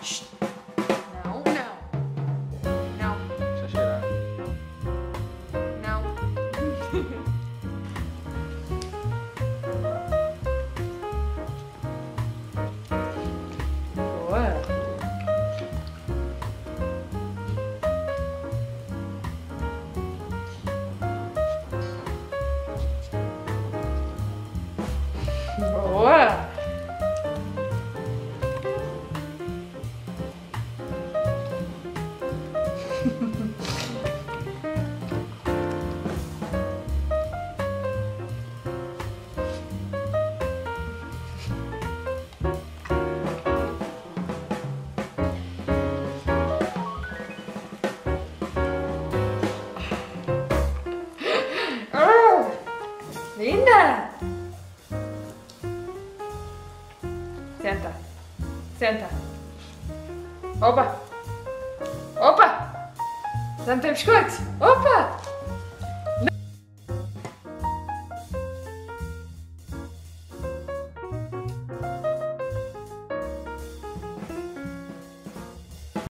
Não, não. Não. Deixa eu cheirar. Não. Boa. Boa. Linda! Senta. Senta. Opa! Opa! Já não tem biscoito? Opa!